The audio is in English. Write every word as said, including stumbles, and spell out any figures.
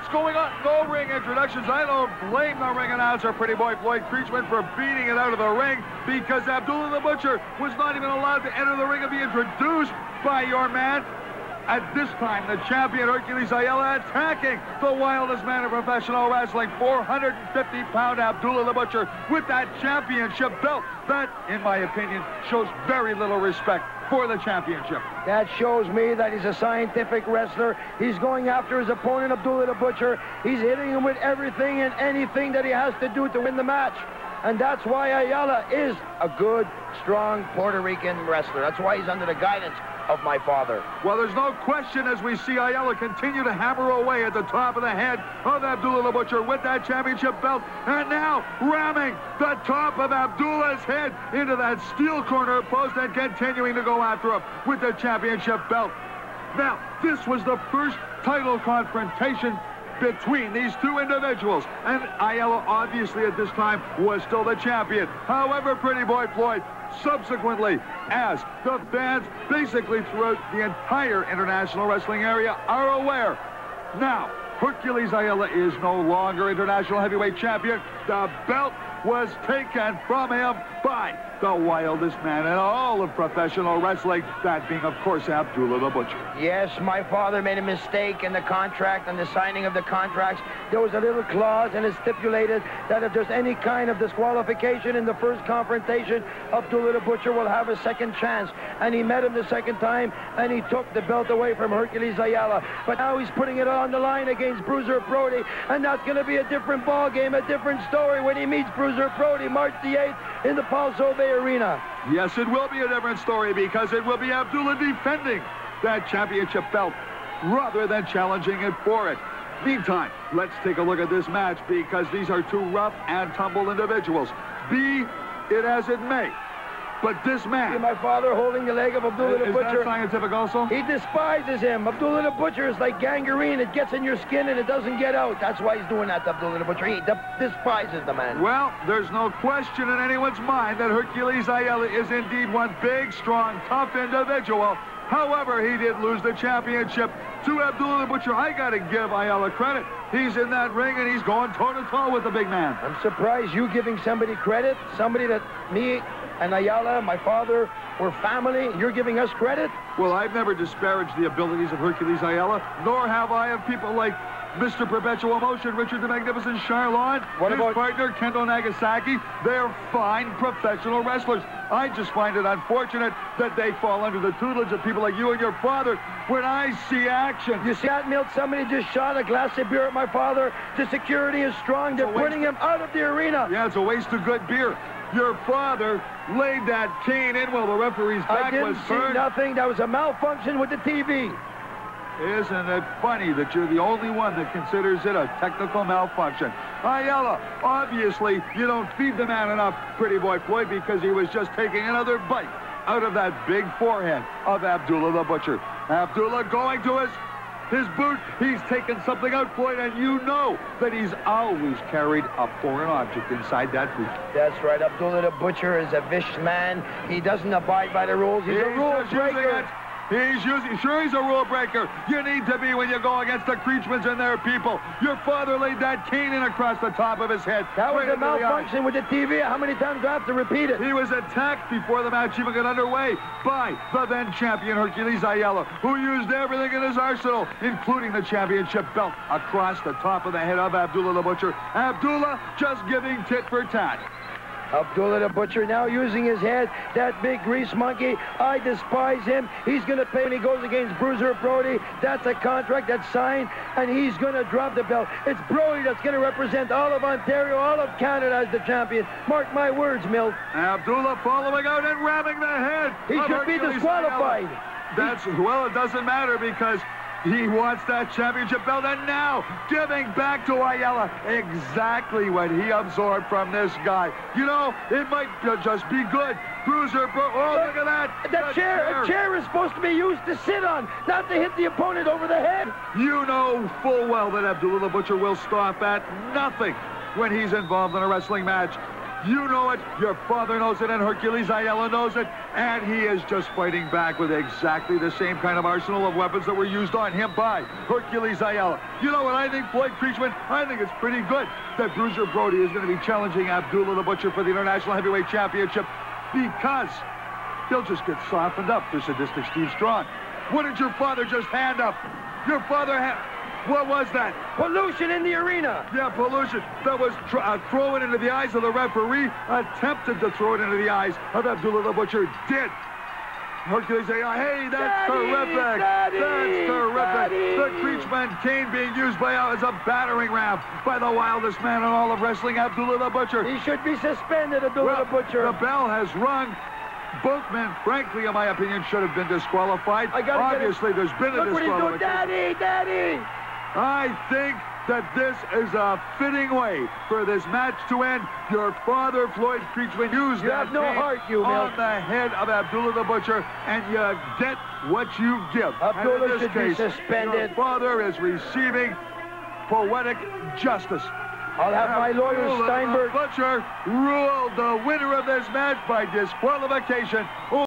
What's going on? No ring introductions. I don't blame the ring announcer, Pretty Boy Floyd Creechman, for beating it out of the ring, because Abdullah the Butcher was not even allowed to enter the ring and be introduced by your man. At this time, the champion Hercules Ayala attacking the wildest man in professional wrestling, four hundred fifty pound Abdullah the Butcher, with that championship belt. That, in my opinion, shows very little respect for the championship. That shows me that he's a scientific wrestler. He's going after his opponent, Abdullah the Butcher. He's hitting him with everything and anything that he has to do to win the match. And that's why Ayala is a good, strong Puerto Rican wrestler. That's why he's under the guidance of my father. Well, there's no question as we see Ayala continue to hammer away at the top of the head of Abdullah the Butcher with that championship belt, and now ramming the top of Abdullah's head into that steel corner post and continuing to go after him with the championship belt. Now, this was the first title confrontation between these two individuals, and Ayala obviously at this time was still the champion. However, Pretty Boy Floyd, subsequently, as the fans basically throughout the entire international wrestling area are aware, now Hercules Ayala is no longer international heavyweight champion. The belt was taken from him by the wildest man in all of professional wrestling, that being, of course, Abdullah the Butcher. Yes, my father made a mistake in the contract and the signing of the contracts. There was a little clause, and it stipulated that if there's any kind of disqualification in the first confrontation, Abdullah the Butcher will have a second chance. And he met him the second time, and he took the belt away from Hercules Ayala. But now he's putting it on the line against Bruiser Brody, and that's going to be a different ball game, a different story when he meets Bruiser Brody March the eighth in the Paul Sauvé Arena. Yes, it will be a different story, because it will be Abdullah defending that championship belt rather than challenging it for it. Meantime, let's take a look at this match, because these are two rough and tumble individuals. Be it as it may, but this man... See my father holding the leg of Abdullah the Is Butcher. that scientific also? He despises him. Abdullah the Butcher is like gangrene. It gets in your skin and it doesn't get out. That's why he's doing that to Abdullah the Butcher. He de despises the man. Well, there's no question in anyone's mind that Hercules Ayala is indeed one big, strong, tough individual. However, he did lose the championship to Abdullah the Butcher. I got to give Ayala credit. He's in that ring and he's going toe-to-toe with the big man. I'm surprised you giving somebody credit, somebody that me and Ayala, my father, were family. You're giving us credit? Well, I've never disparaged the abilities of Hercules Ayala, nor have I of people like Mister Perpetual Motion, Richard the Magnificent Charlon, what his about partner, Kendo Nagasaki. They're fine professional wrestlers. I just find it unfortunate that they fall under the tutelage of people like you and your father when I see action. You see that, Milt? Somebody just shot a glass of beer at my father. The security is strong. They're putting him out of the arena. Yeah, it's a waste of good beer. Your father laid that cane in while the referee's back was turned. I didn't see nothing. That was a malfunction with the T V. Isn't it funny that you're the only one that considers it a technical malfunction? Ayala, obviously, you don't feed the man enough, Pretty Boy Floyd, because he was just taking another bite out of that big forehead of Abdullah the Butcher. Abdullah going to his, his boot. He's taken something out, Floyd, and you know that he's always carried a foreign object inside that boot. That's right. Abdullah the Butcher is a vicious man. He doesn't abide by the rules. He's, he's a rule breaker. He's using, sure he's a rule breaker. You need to be when you go against the Creechmans and their people. Your father laid that cane in across the top of his head. That was a malfunction with the T V. How many times do I have to repeat it? He was attacked before the match even got underway by the then champion Hercules Ayala, who used everything in his arsenal, including the championship belt, across the top of the head of Abdullah the Butcher. Abdullah just giving tit for tat. Abdullah the Butcher now using his head, that big grease monkey. I despise him. He's going to pay when he goes against Bruiser Brody. That's a contract that's signed, and he's going to drop the belt. It's Brody that's going to represent all of Ontario, all of Canada as the champion. Mark my words, Milt. Abdullah following out and ramming the head. He should be disqualified. That's, well, it doesn't matter because he wants that championship belt, and now giving back to Ayala exactly what he absorbed from this guy. You know, it might just be good. Bruiser, bro oh, look at that. That the chair, chair, a chair is supposed to be used to sit on, not to hit the opponent over the head. You know full well that Abdullah the Butcher will stop at nothing when he's involved in a wrestling match. You know it, your father knows it, and Hercules Ayala knows it, and he is just fighting back with exactly the same kind of arsenal of weapons that were used on him by Hercules Ayala. You know what I think, Floyd Creechman? I think it's pretty good that Bruiser Brody is going to be challenging Abdullah the Butcher for the International Heavyweight Championship, because he'll just get softened up for sadistic Steve Strong. What did your father just hand up? Your father had... What was that? Pollution in the arena. Yeah, pollution. That was tr uh, thrown into the eyes of the referee. Attempted to throw it into the eyes of Abdullah the Butcher. Did. Hercules say, oh, hey, that's Daddy, terrific. Daddy, that's terrific. Daddy. The Creechman cane being used by uh, as a battering ram by the wildest man in all of wrestling, Abdullah the Butcher. He should be suspended, Abdullah Well, the Butcher. The bell has rung. Both men, frankly, in my opinion, should have been disqualified. I gotta Obviously, get there's been a Look what he's doing. disqualification. Daddy, Daddy. I think that this is a fitting way for this match to end. Your father, Floyd Creechman, used You that have no cane heart, you on milk. the head of Abdullah the Butcher, and you get what you give. Abdullah and in this should be case, suspended. Your father is receiving poetic justice. I'll have my lawyer, Abdullah Steinberg. the Butcher ruled the winner of this match by disqualification.